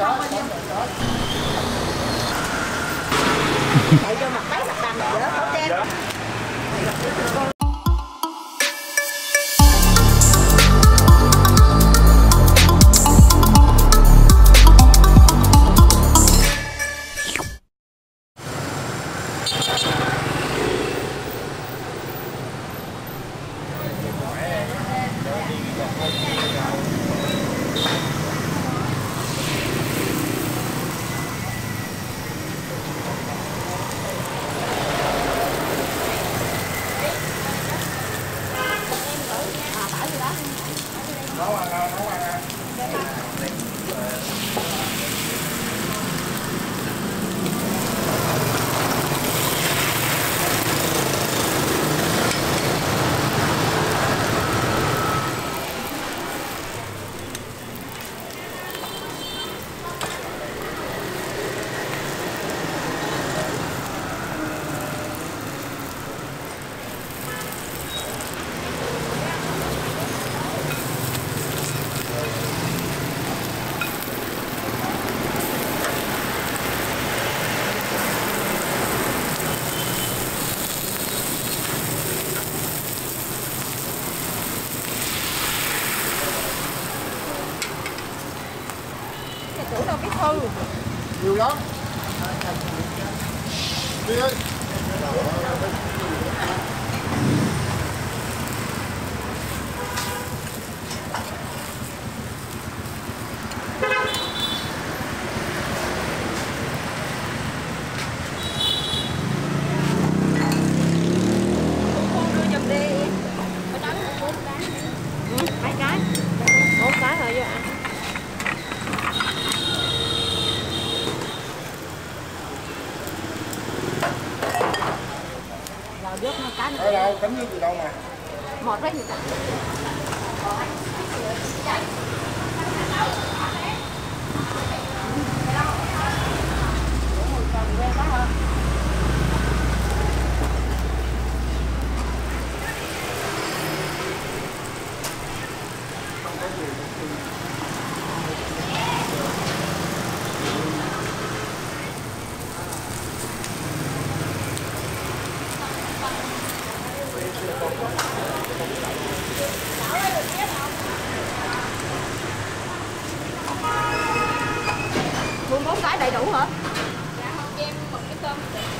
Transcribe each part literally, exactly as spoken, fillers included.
xong bao nhiêu? Chạy cho mặt mấy mặt đằng dở không đem. Nhiều lắm. Đi ơi. Mấy cái. Một cái thôi chứ ạ. Ở đâu, cánh nước từ đâu mà? Một cái gì cả. Bốn cái đầy đủ hả? Dạ không, cho em một cái tôm.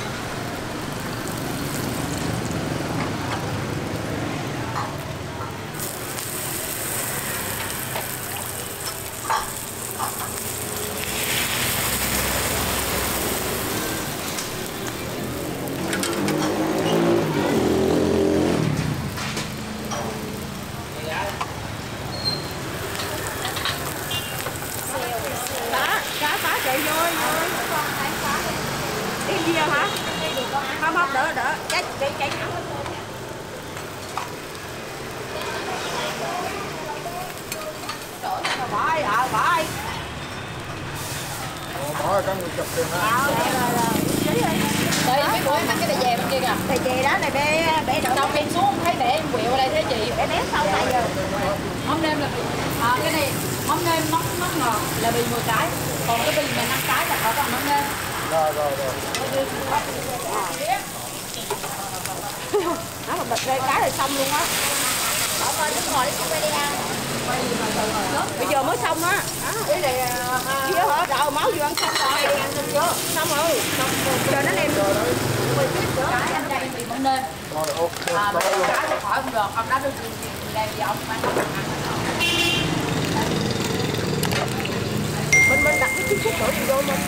Không không đỡ đỡ cái cái cái bỏ đi ờ bỏ đi bỏ ra con người chụp tiền ha. Đây mấy cô em mặc cái đè dè bên kia kìa. Đè dè đó này bê bê đậu. Xong em xuống thấy bể em quẹo ở đây thế chị. Bể bé sau tại giờ. Mắm nêm là à, cái này mắm nêm mắm mắm ngọt là bị mười cái. Còn cái bình mà năm cái là có còn mắm nêm. Rồi rồi rồi. Nó mà bật ra cái là xong luôn á. Bỏ coi đứng ngồi đi video. Bây giờ mới xong á. Cái này kia hả? Đậu máu vừa ăn xong rồi. Xong rồi. Giờ nó đem cái anh đây bị mắm nêm. Rồi ok. À, cái thì khỏi không được, ông đó đưa đem gì ông ăn. Mình mình đặt cái chiếc xúc đổ gì vô mình.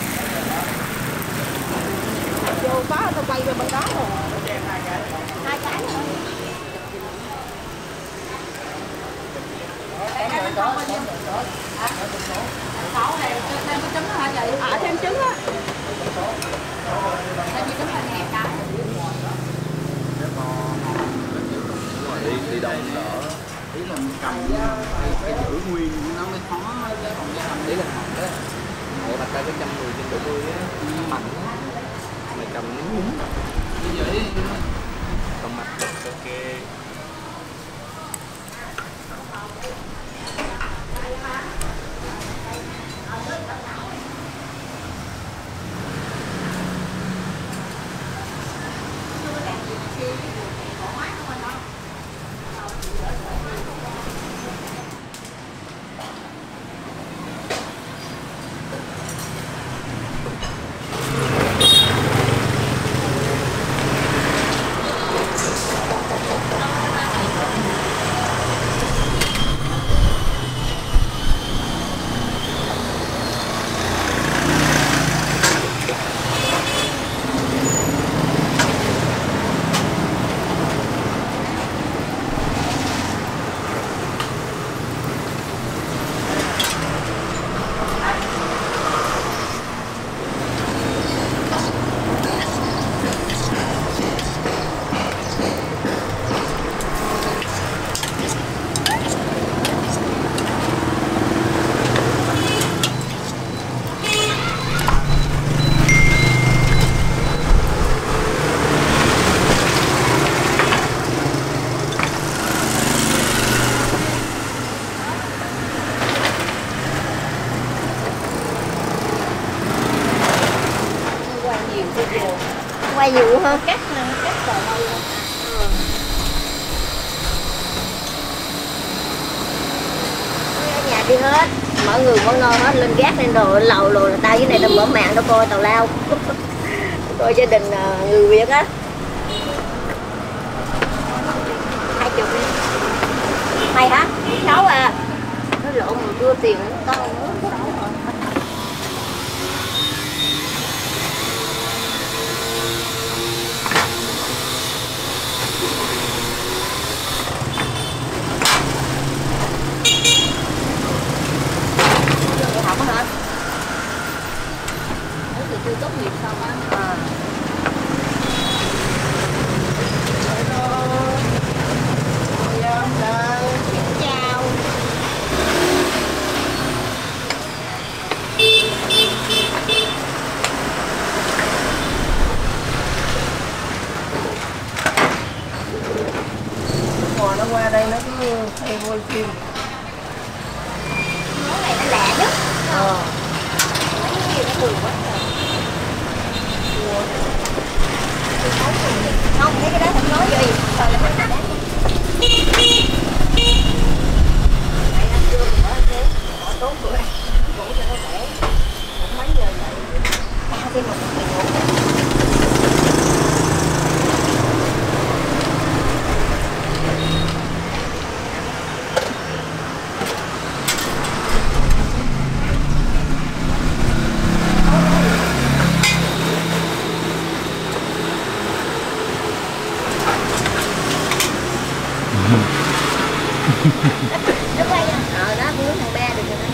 Vô có tôi quay về bên đó rồi. Hai cái nữa. Đây cái bánh không bao nhiêu? Sáu này thêm cái trứng hả chị? À thêm trứng á. Thêm gì trứng là ngàn cái. Đi đi đâu cũng đỡ. Ý là mình cầm cái giữ nguyên nó mới khó, cái còn cái hành lý là hỏng đó. Ủa thật ra cái trăm mười trên bảy mươi á, nó mạnh á. Mày cầm nó nhúng. Bây giờ đi cầm mặt ok. cay nhiều hơn. Cắt cắt rồi đâu. Ở nhà đi hết, mọi người mỗi nơi hết lên gác lên đồ lầu rồi tao dưới này tao mở mạng tao coi tào lao. Coi gia đình người Việt á. Hai chục đi. Mày hả? Sáu à. Nó lộn mà đưa tiền nó to nữa. Không hả? Mới từ chưa tốt nghiệp xong á. À. Chao. Hồi nó qua đây nó cứ hay quay phim. Món này nó lạ nhất. Ờ. Cái gì nó buồn quá. Không, thấy cái đó không nói gì. Rồi là mình đánh. Này ăn trưa mình bỏ thế. Bỏ tốt bữa ăn. Ngủ cho nó khỏe. Một mấy giờ dậy. Ba thêm một ngày ngủ. Nó quay à? Ờ đó, muốn thằng ba được rồi đó.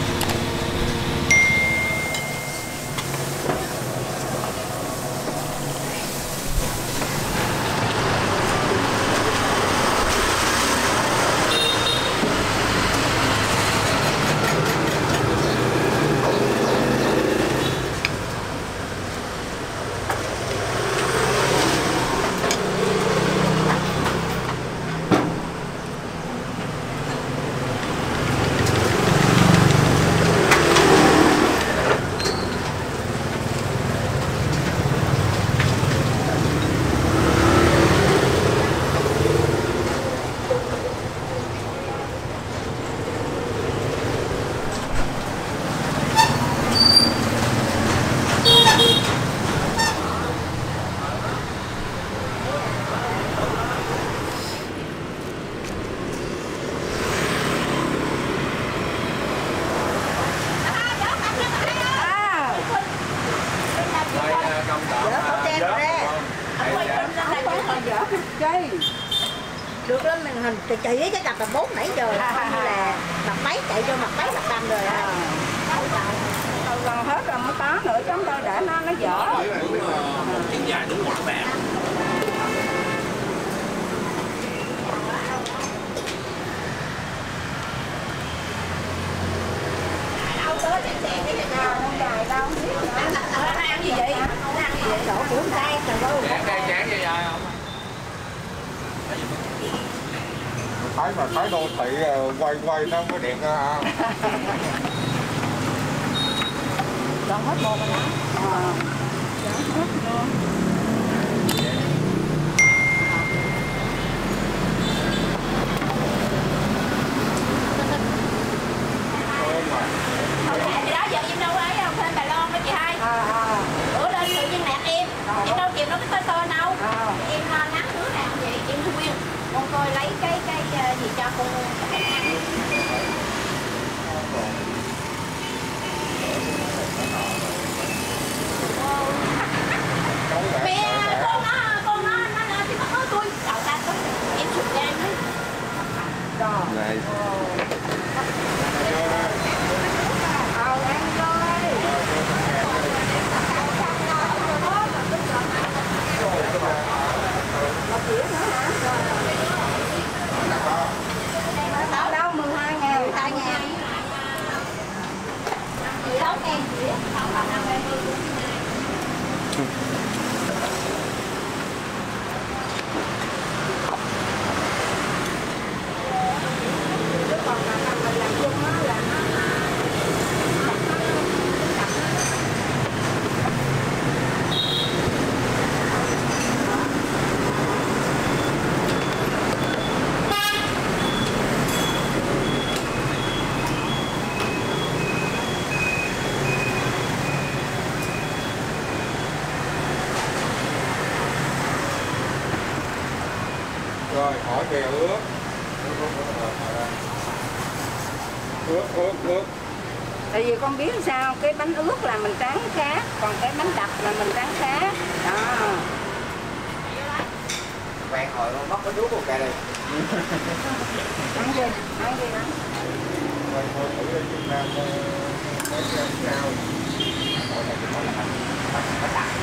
Được lắm, mình hình chạy với cái cặp là bốn nãy giờ là như là mặt máy chạy cho mặt máy mặt đâm rồi à. Gần hết rồi mới có nữa chứ không thôi để nó nó dở. Chân dài đúng ngoại bạn. Đâu tới chạy chạy cái này nào không dài đâu. Nó ăn gì vậy? Nó ăn gì vậy? Đổ cuốn tay trời ơi. Chán chán cho dài không? Thấy mà thấy đô thị quay quay nó mới đẹp ha. Còn hết bột rồi đó. Ờ. Hết luôn. Thì đó giờ em đâu ấy không thêm Đài Loan đó chị hai. À, à. Bữa lên tự nhiên nạt em. Em đâu kịp nó cái tơi tơi đâu. À. Em nắng nước nào vậy em khuyên con coi lấy cái cái gì cho con ăn. Mẹ con nó con nó nó nó thì nó nói tôi đậu ta tôi em chụp ra em nói. Này. Ờ ăn rồi. Một dĩa nữa hả? Ở đâu mười hai ngàn, mười hai ngàn. sáu ngàn dĩa, không bằng năm mươi. kìa, ướt. Ướt, ướt, ướt. Tại vì con biết sao, cái bánh ướt là mình tráng khác, còn cái bánh đặc là mình tráng khác. Đó. Quen hồi mất cái nước của kìa đây. Ăn gì? Ăn gì ăn? Quay thôi thử ở Việt Nam có cái sao. Mỗi này cũng là bánh bánh đặc.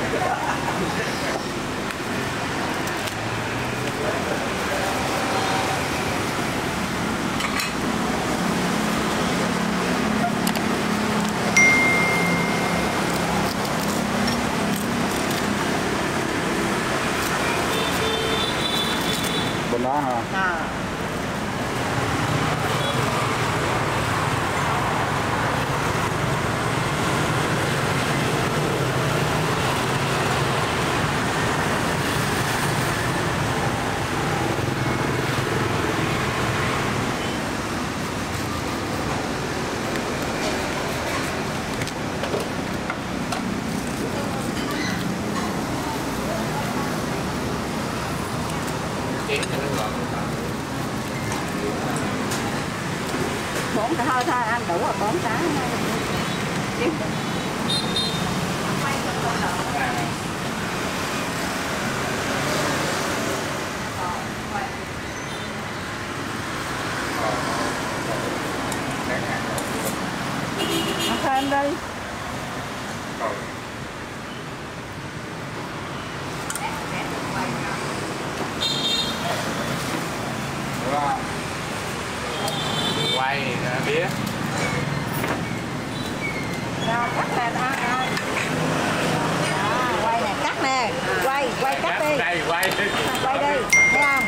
Bên đó hả? À. Bốn cái thôi thôi ăn đủ rồi, bốn cái ăn thêm đi. Quay bía. Rồi cắt nè, ăn ăn. Quay nè, cắt nè, quay, quay cắt đi. Đây, quay. Quay đi, thấy không?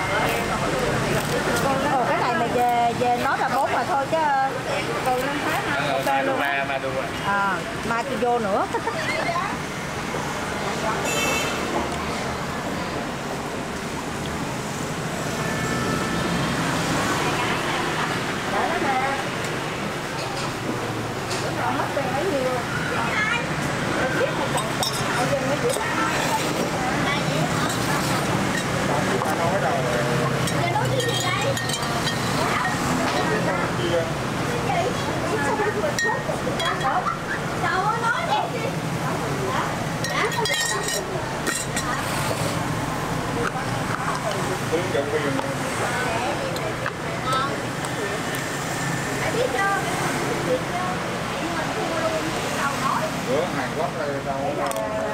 Ồ, cái này mà về về nói là bốn mà thôi chứ từ năm tháng ha, ok luôn. Ma ma đua. À, mai tôi vô nữa. Mất tiền ấy nhiều. Ta nói đâu rồi. Nói gì đây? Đâu có nói đi. Hướng dẫn viên. Biết chưa? Bữa Hàn Quốc là đâu có